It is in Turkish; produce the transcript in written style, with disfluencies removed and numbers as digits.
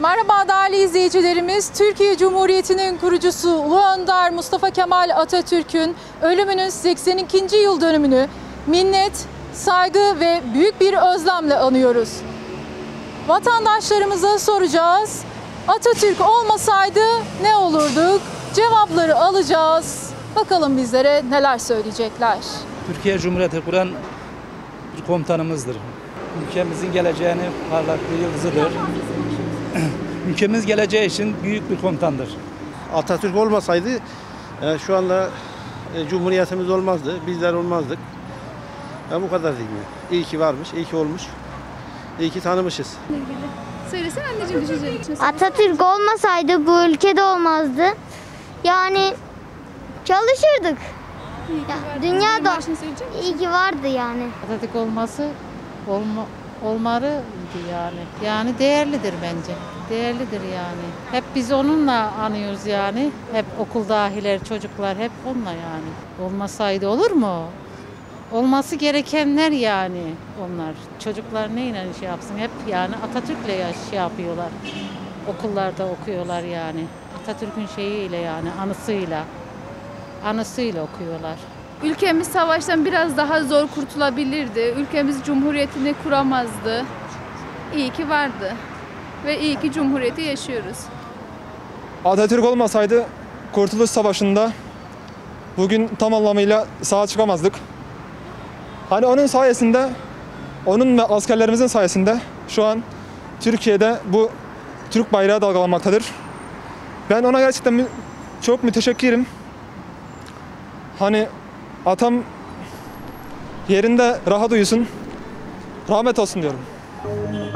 Merhaba değerli izleyicilerimiz. Türkiye Cumhuriyeti'nin kurucusu Ulu Önder Mustafa Kemal Atatürk'ün ölümünün 82. yıl dönümünü minnet, saygı ve büyük bir özlemle anıyoruz. Vatandaşlarımıza soracağız. Atatürk olmasaydı ne olurduk? Cevapları alacağız. Bakalım bizlere neler söyleyecekler. Türkiye Cumhuriyeti kuran bir komutanımızdır. Ülkemizin geleceğini parlak bir yıldızıdır. Ülkemiz geleceği için büyük bir komutandır. Atatürk olmasaydı şu anda Cumhuriyetimiz olmazdı, bizler olmazdık. Bu kadar diyeyim. İyi ki varmış, iyi ki olmuş, iyi ki tanımışız. Söylesene anneciğim düşünceni. Atatürk olmasaydı bu ülkede olmazdı. Yani çalışırdık. Dünyada iyi ki vardı yani. Atatürk olması olmalıydı yani. Yani değerlidir bence. Değerlidir yani. Hep biz onunla anıyoruz yani. Hep okuldakiler, çocuklar hep onunla yani. Olmasaydı olur mu? Olması gerekenler yani onlar. Çocuklar neyle şey yapsın? Hep yani Atatürk'le şey yapıyorlar. Okullarda okuyorlar yani. Atatürk'ün şeyiyle yani anısıyla okuyorlar. Ülkemiz savaştan biraz daha zor kurtulabilirdi. Ülkemiz cumhuriyetini kuramazdı. İyi ki vardı. Ve iyi ki cumhuriyeti yaşıyoruz. Atatürk olmasaydı Kurtuluş Savaşı'nda bugün tam anlamıyla sağa çıkamazdık. Hani onun sayesinde, onun ve askerlerimizin sayesinde şu an Türkiye'de bu Türk bayrağı dalgalanmaktadır. Ben ona gerçekten çok müteşekkirim. Hani atam yerinde rahat uyusun, rahmet olsun diyorum.